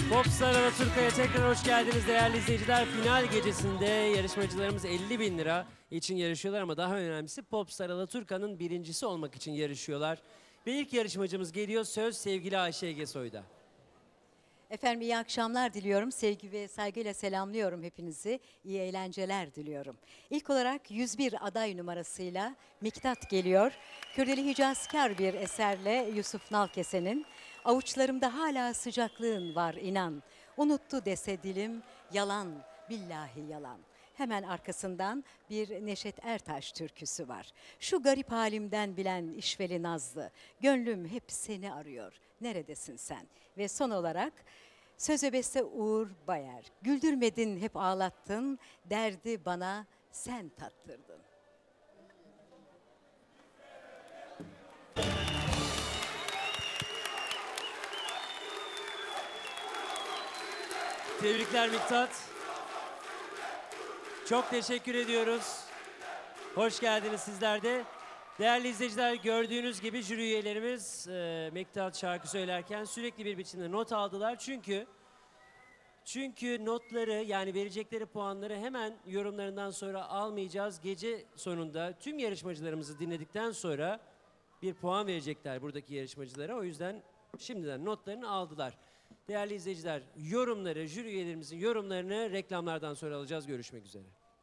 Popstar Alaturka'ya tekrar hoş geldiniz değerli izleyiciler. Final gecesinde yarışmacılarımız 50.000 lira için yarışıyorlar ama daha önemlisi Popstar Alaturka'nın birincisi olmak için yarışıyorlar. Ve ilk yarışmacımız geliyor, söz sevgili Ayşe Ege Soy'da. Efendim iyi akşamlar diliyorum. Sevgi ve saygıyla selamlıyorum hepinizi. İyi eğlenceler diliyorum. İlk olarak 101 aday numarasıyla Miktat geliyor. Kürdeli Hicazkar bir eserle Yusuf Nalkese'nin "Avuçlarımda hala sıcaklığın var inan. Unuttu dese dilim yalan, billahi yalan." Hemen arkasından bir Neşet Ertaş türküsü var. "Şu garip halimden bilen işveli nazlı, gönlüm hep seni arıyor. Neredesin sen?" Ve son olarak söz ve beste Uğur Bayer. "Güldürmedin hep ağlattın, derdi bana sen tattırdın." Tebrikler Miktat. Çok teşekkür ediyoruz. Hoş geldiniz sizler de. Değerli izleyiciler, gördüğünüz gibi jüri üyelerimiz Miktat şarkı söylerken sürekli bir biçimde not aldılar. Çünkü notları, yani verecekleri puanları hemen yorumlarından sonra almayacağız. Gece sonunda tüm yarışmacılarımızı dinledikten sonra bir puan verecekler buradaki yarışmacılara. O yüzden şimdiden notlarını aldılar. Değerli izleyiciler, yorumları, jüri üyelerimizin yorumlarını reklamlardan sonra alacağız. Görüşmek üzere.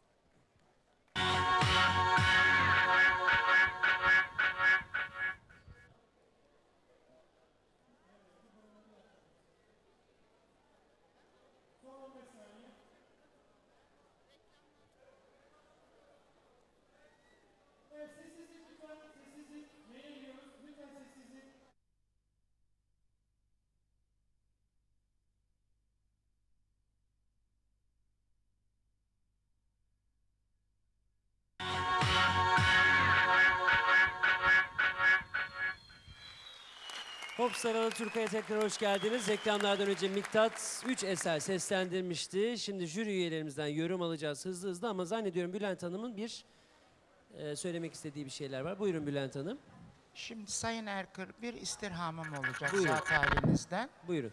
Popstar Alaturka'ya tekrar hoş geldiniz. Reklamlardan önce Miktat 3 eser seslendirmişti. Şimdi jüri üyelerimizden yorum alacağız hızlı hızlı ama zannediyorum Bülent Hanım'ın bir söylemek istediği bir şeyler var. Buyurun Bülent Hanım. Şimdi Sayın Erkır, bir istirhamım olacak Buyurun. zat halinizden. Buyurun.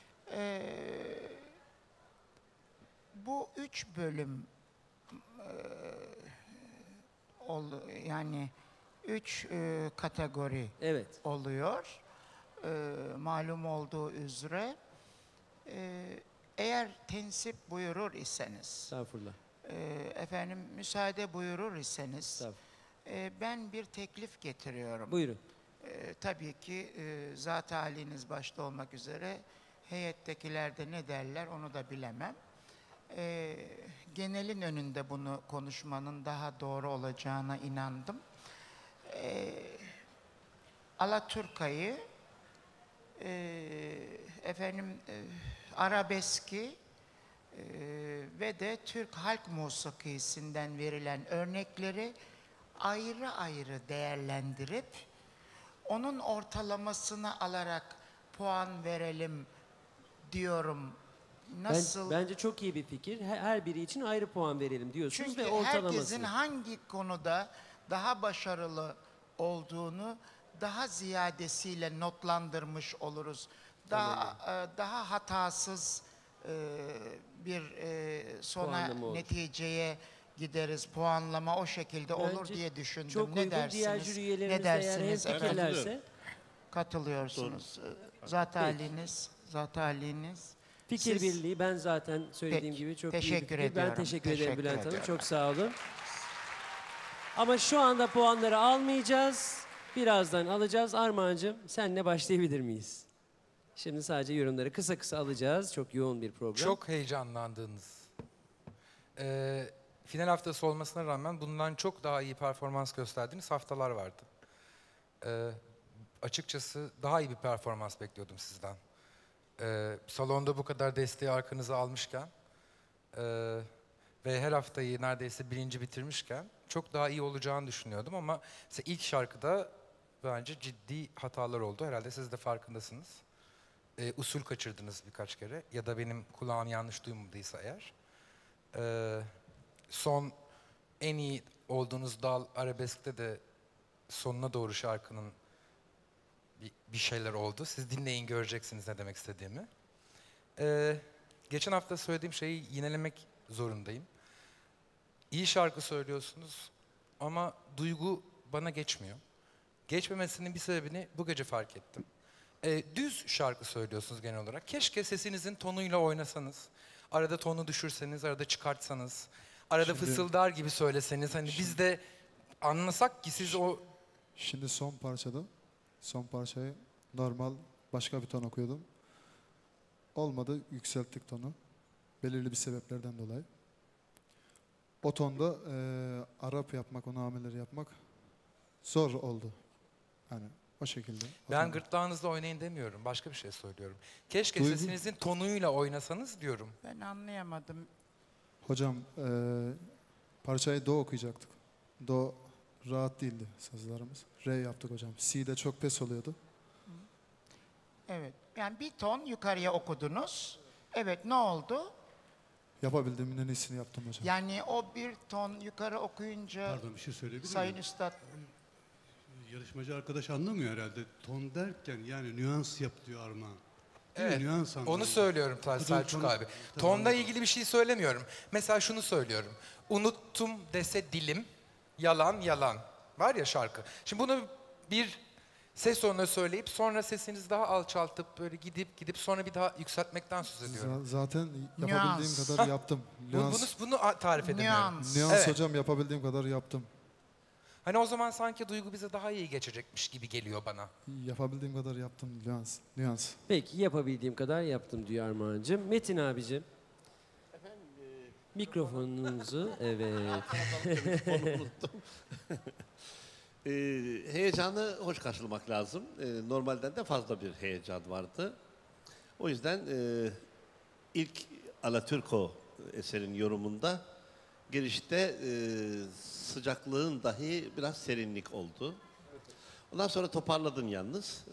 Bu 3 bölüm yani 3 kategori Evet. oluyor. Malum olduğu üzere eğer tensip buyurur iseniz, Estağfurullah. efendim müsaade buyurur iseniz ben bir teklif getiriyorum. Buyurun. Tabii ki zat haliniz başta olmak üzere heyettekiler de ne derler onu da bilemem. Genelin önünde bunu konuşmanın daha doğru olacağına inandım. Alaturka'yı arabeski ve de Türk halk musikisinden verilen örnekleri ayrı ayrı değerlendirip onun ortalamasını alarak puan verelim diyorum. Nasıl? Bence çok iyi bir fikir. Her biri için ayrı puan verelim diyorsunuz Çünkü ve ortalaması. herkesin hangi konuda daha başarılı olduğunu daha ziyadesiyle notlandırmış oluruz. Daha hatasız bir sona neticeye gideriz. Puanlama o şekilde Bence olur diye düşündüm. çok ne uygun. dersiniz? Diğer jüri üyelerimiz Ne de eğer dersiniz? hemfikirlerse Katılıyorsunuz. Zat haliniz. fikir Siz- birliği, ben zaten söylediğim Peki, gibi çok iyi bir teşekkür fikir. Ben ediyorum, teşekkür ederim teşekkür Bülent Hanım. ediyorum. Çok sağ olun. Ama şu anda puanları almayacağız. Birazdan alacağız. Armağan'cığım senle başlayabilir miyiz? Şimdi sadece yorumları kısa kısa alacağız. Çok yoğun bir program. Çok heyecanlandınız. Final haftası olmasına rağmen bundan çok daha iyi performans gösterdiğiniz haftalar vardı. Açıkçası daha iyi bir performans bekliyordum sizden. Salonda bu kadar desteği arkanıza almışken ve her haftayı neredeyse birinci bitirmişken çok daha iyi olacağını düşünüyordum ama mesela ilk şarkıda bence ciddi hatalar oldu. Herhalde siz de farkındasınız. Usul kaçırdınız birkaç kere ya da benim kulağım yanlış duymadıysa eğer. Son en iyi olduğunuz dal arabeskte de sonuna doğru şarkının bir şeyler oldu. Siz dinleyin, göreceksiniz ne demek istediğimi. Geçen hafta söylediğim şeyi yinelemek zorundayım. İyi şarkı söylüyorsunuz ama duygu bana geçmiyor. Geçmemesinin bir sebebini bu gece fark ettim. Düz şarkı söylüyorsunuz genel olarak. Keşke sesinizin tonuyla oynasanız. Arada tonu düşürseniz, arada çıkartsanız. Arada fısıldar gibi söyleseniz. Hani biz de anlasak ki siz o... Şimdi son parçayı normal başka bir ton okuyordum. Olmadı, yükselttik tonu. Belirli bir sebeplerden dolayı. O tonda Arap yapmak, o nameleri yapmak zor oldu. Yani o şekilde. Ben gırtlağınızla oynayın demiyorum. Başka bir şey söylüyorum. Keşke Duygu- sesinizin tonuyla oynasanız diyorum. Ben anlayamadım. Hocam parçayı do okuyacaktık. Do rahat değildi sazlarımız. Re yaptık hocam. C'de çok pes oluyordu. Evet. Yani bir ton yukarıya okudunuz. Evet, ne oldu? Yapabildiğimin en iyisini yaptım hocam. Yani o bir ton yukarı okuyunca Pardon, bir şey söyleyebilir Sayın miyim? Üstad, Yarışmacı arkadaş anlamıyor herhalde. Ton derken yani nüans yap diyor Armağan. Değil mi? Evet, Nüans anlamıyor. onu söylüyorum Selçuk abi. Tonla ilgili bir şey söylemiyorum. Mesela şunu söylüyorum. Unuttum dese dilim, yalan yalan. Var ya şarkı. Şimdi bunu bir ses tonuna söyleyip sonra sesinizi daha alçaltıp böyle gidip sonra bir daha yükseltmekten söz ediyorum. Zaten yapabildiğim Nüans. kadar yaptım. Bunu tarif edemiyorum. nüans. Nüans Evet. hocam yapabildiğim kadar yaptım. Hani o zaman sanki duygu bize daha iyi geçecekmiş gibi geliyor bana. Yapabildiğim kadar yaptım. Nüans. Peki yapabildiğim kadar yaptım diyor Armağan'cığım. Metin abicim. Mikrofonunuzu, evet. Onu unuttum. Heyecanı hoş karşılamak lazım. Normalden de fazla bir heyecan vardı. O yüzden ilk Alaturko eserin yorumunda girişte sıcaklığın dahi biraz serinlik oldu. Ondan sonra toparladın yalnız.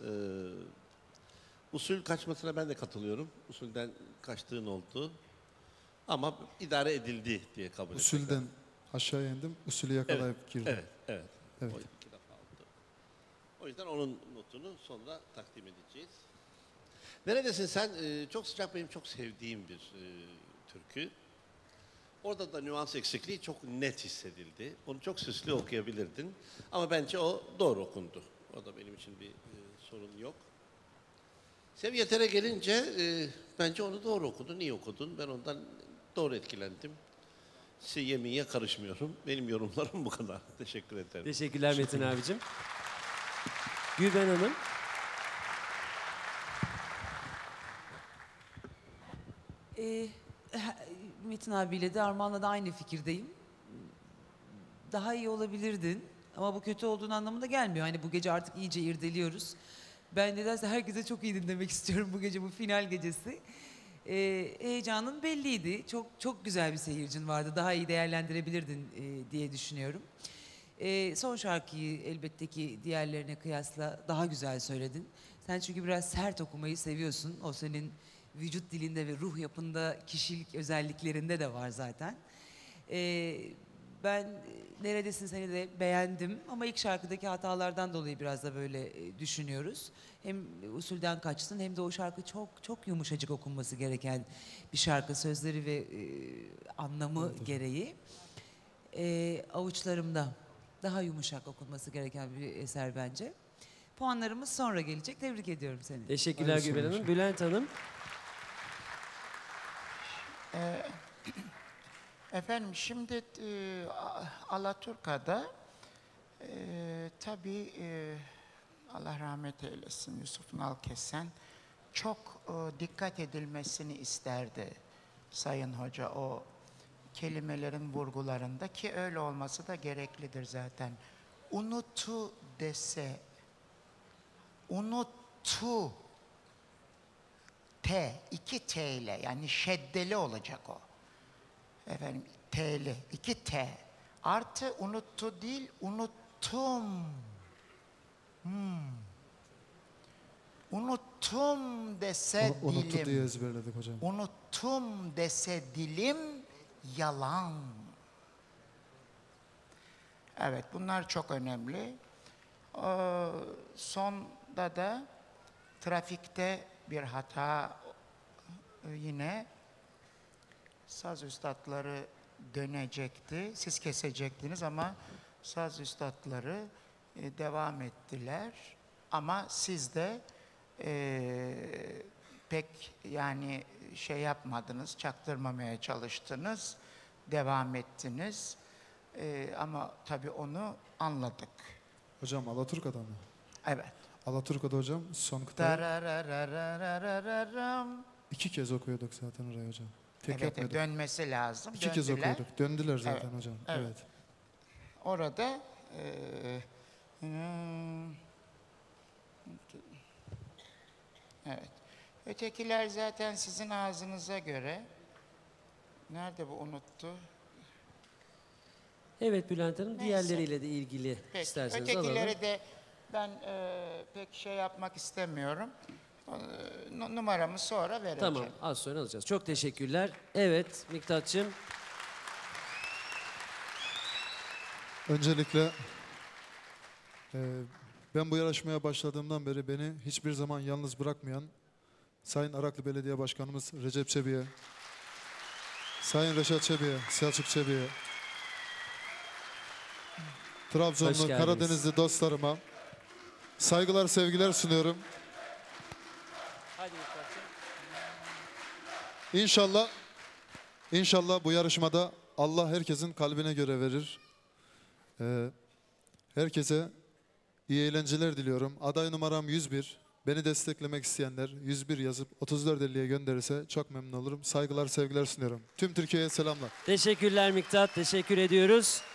Usul kaçmasına ben de katılıyorum. Usulden kaçtığın oldu. Ama idare edildi diye kabul etmek lazım. Usulden aşağıya indim. Usulü yakalayıp girdim. Evet. Evet. O iki defa oldu. O yüzden onun notunu sonra takdim edeceğiz. Neredesin sen? Çok sıcak, benim çok sevdiğim bir türkü. Orada da nüans eksikliği çok net hissedildi. Onu çok süslü okuyabilirdin. Ama bence o doğru okundu. O da benim için bir sorun yok. Sev Yeter'e gelince bence onu doğru okudun. İyi okudun. Ben ondan doğru etkilendim. Yemiye karışmıyorum. Benim yorumlarım bu kadar. Teşekkür ederim. Teşekkürler Metin abicim. Gülben Hanım. Metin abiyle de Armağan'la da aynı fikirdeyim. Daha iyi olabilirdin ama bu kötü olduğun anlamına gelmiyor. Hani bu gece artık iyice irdeliyoruz. Ben nedense herkese çok iyi dinlemek istiyorum bu gece, bu final gecesi. Heyecanın belliydi. Çok güzel bir seyircin vardı. Daha iyi değerlendirebilirdin diye düşünüyorum. Son şarkıyı elbette ki diğerlerine kıyasla daha güzel söyledin. Sen çünkü biraz sert okumayı seviyorsun. O senin vücut dilinde ve ruh yapında, kişilik özelliklerinde de var zaten. Ben Neredesin Seni de beğendim ama ilk şarkıdaki hatalardan dolayı biraz da böyle düşünüyoruz. Hem usulden kaçtın hem de o şarkı çok yumuşacık okunması gereken bir şarkı, sözleri ve anlamı gereği. Avuçlarımda daha yumuşak okunması gereken bir eser bence. Puanlarımız sonra gelecek. Tebrik ediyorum seni. Teşekkürler Aynı Gülben sonuç. Hanım. Bülent Hanım. efendim şimdi Alaturka'da tabii Allah rahmet eylesin Yusuf Nalkesen çok dikkat edilmesini isterdi Sayın Hoca o kelimelerin vurgularında, ki öyle olması da gereklidir zaten. Unutu dese, unuttu, iki T ile, yani şeddeli olacak o. Efendim T'li, iki T. Artı unuttu değil, unuttum. Unuttum dese Unuttu dilim. diye ezberledik hocam. Unuttum dese dilim yalan. Evet, bunlar çok önemli. Sonda da trafikte bir hata yine saz üstadları dönecekti. Siz kesecektiniz ama saz üstadları devam ettiler. Ama siz de pek yani şey yapmadınız, çaktırmamaya çalıştınız, devam ettiniz. Ama tabii onu anladık. Hocam Alaturka'da mı? Evet. Alaturka'da hocam son kıtayı Dararararararam. 2 kez okuyorduk zaten orayı hocam. Tek Evet, yapmıyorduk. dönmesi lazım. 2 kez Döndüler. okuyorduk. Döndüler zaten Evet, hocam. evet. Evet. Orada evet. Ötekiler zaten sizin ağzınıza göre. Nerede bu unuttu? Evet Bülent Hanım, Neyse. diğerleriyle de ilgili Peki. isterseniz alalım. Ötekileri de ben pek şey yapmak istemiyorum. Numaramı sonra vereceğim. Tamam, az sonra alacağız. Çok teşekkürler. Evet Miktat'cığım. Öncelikle ben bu yarışmaya başladığımdan beri beni hiçbir zaman yalnız bırakmayan Sayın Araklı Belediye Başkanımız Recep Çebi'ye, Sayın Reşat Çebi'ye, Selçuk Çebi'ye, Hoş Trabzonlu, geldiniz. Karadenizli dostlarıma saygılar, sevgiler sunuyorum. Hadi Miktat'cığım. İnşallah bu yarışmada Allah herkesin kalbine göre verir. Herkese iyi eğlenceler diliyorum. Aday numaram 101. Beni desteklemek isteyenler 101 yazıp 3450'ye gönderirse çok memnun olurum. Saygılar, sevgiler sunuyorum. Tüm Türkiye'ye selamlar. Teşekkürler Miktat, teşekkür ediyoruz.